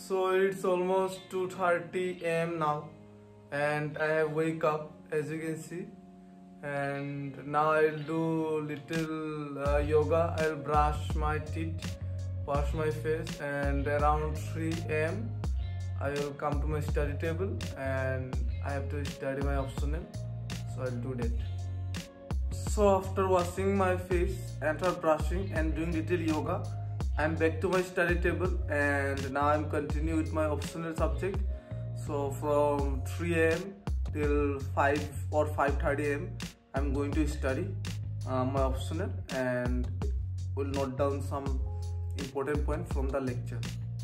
So it's almost 2:30 a.m. now, and I have wake up, as you can see, and now I'll do little yoga. I'll brush my teeth, wash my face, and around 3 a.m. I will come to my study table and I have to study my optional, so I'll do that. So after washing my face, after brushing and doing little yoga, I'm back to my study table, and now I'm continue with my optional subject. So from 3 a.m. till 5 or 5:30 a.m. I'm going to study my optional, and will note down some important point from the lecture.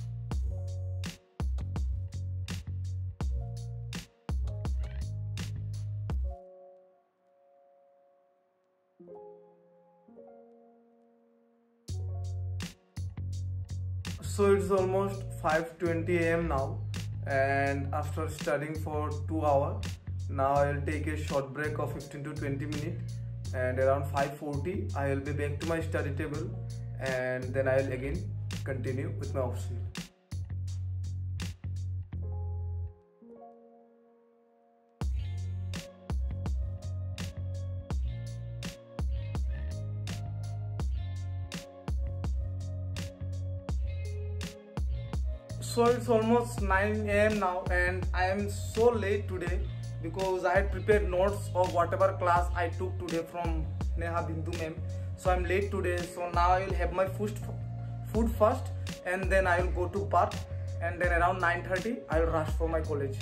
So it's almost 5:20 a.m. now, and after studying for 2 hours, now I'll take a short break of 15 to 20 minutes, and around 5:40 I'll be back to my study table, and then I'll again continue with my optional. So it's almost 9 a.m. now, and I am so late today because I had prepared notes of whatever class I took today from Neha Bindu ma'am. So I'm late today, so now I will have my food first, and then I will go to park, and then around 9:30 I will rush for my college.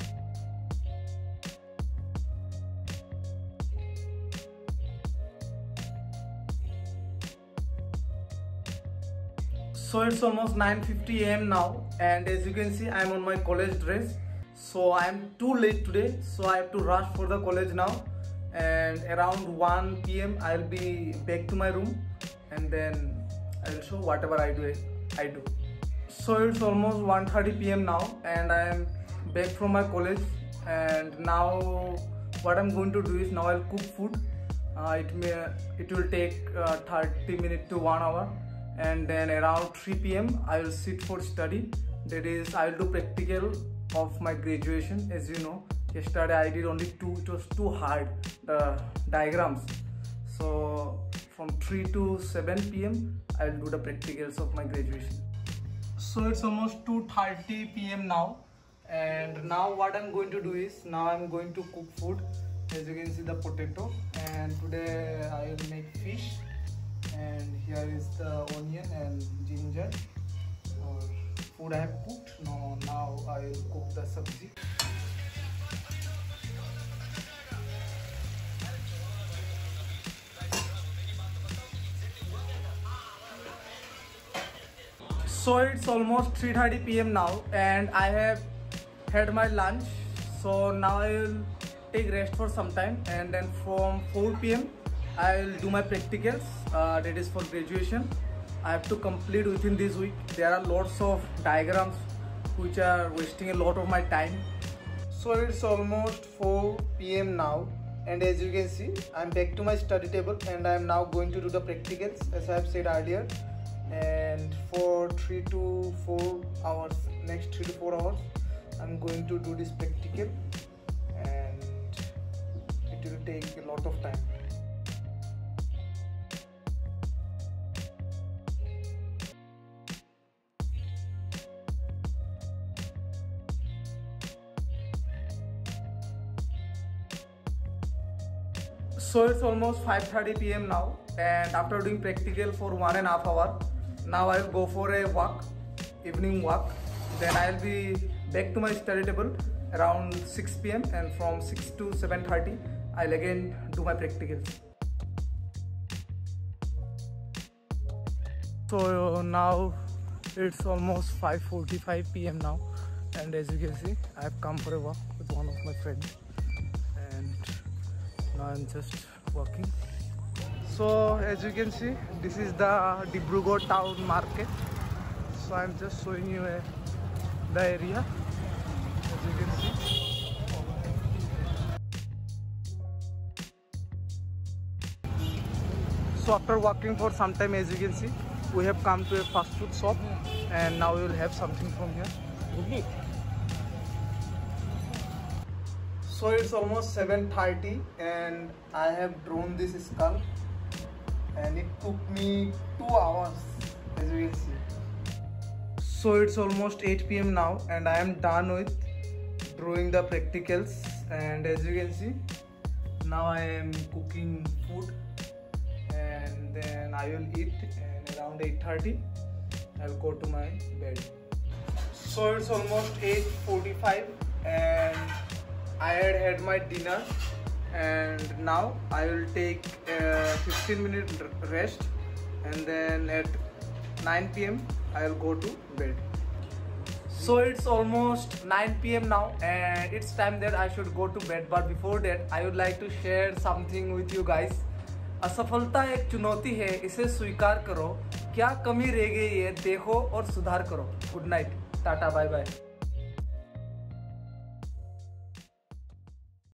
So it's almost 9:50 a.m. now, and as you can see I'm on my college dress. So I'm too late today, so I have to rush for the college now, and around 1 p.m. I'll be back to my room, and then I'll show whatever I do. So it's almost 1:30 p.m. now, and I am back from my college, and now what I'm going to do is now I'll cook food. It will take 30 minutes to 1 hour. And then around 3 p.m. I will sit for study. That is, I will do practical of my graduation. As you know, yesterday I did only 2. It was too hard, the diagrams. So from 3 to 7 p.m. I will do the practicals of my graduation. So it's almost 2:30 p.m. now, and now what I'm going to do is now I'm going to cook food. As you can see, the potato, and today I will make fish. And here is the onion and ginger food I have cooked. Now I will cook the sabzi. So it's almost 3:30 p.m. now, and I have had my lunch. So now I will take rest for some time, and then from 4 p.m. I will do my practicals. That is for graduation. I have to complete within this week. There are lots of diagrams which are wasting a lot of my time. So it's almost 4 p.m. now, and as you can see I'm back to my study table, and I am now going to do the practicals as I have said earlier. And for 3 to 4 hours, next 3 to 4 hours I'm going to do this practical, and it will take a lot of time. So it's almost 5:30 p.m. now, and after doing practical for 1.5 hours, now I'll go for a walk, evening walk. Then I'll be back to my study table around 6 p.m. and from 6 to 7:30 I'll again do my practicals. So now it's almost 5:45 p.m. now, and as you can see I've come for a walk with one of my friends, and now I'm just walking. So as you can see, this is the Dibrugarh town market. So I'm just showing you the area, as you can see. So after walking for some time, as you can see, we have come to a fast food shop, and now we will have something from here. So it's almost 7:30 and I have drawn this skull and it took me 2 hours, as you will see. So it's almost 8 p.m. now and I am done with drawing the practicals, and as you can see now I am cooking food and then I will eat, and around 8:30 I'll go to my bed. So it's almost 8:45 and I had my dinner, and now I will take a 15-minute rest, and then at 9 p.m. I will go to bed. So it's almost 9 p.m. now and it's time that I should go to bed, but before that I would like to share something with you guys. असफलता एक चुनौती है, इसे स्वीकार करो, क्या कमी रह गई है देखो और सुधार करो. Good night, tata, bye bye.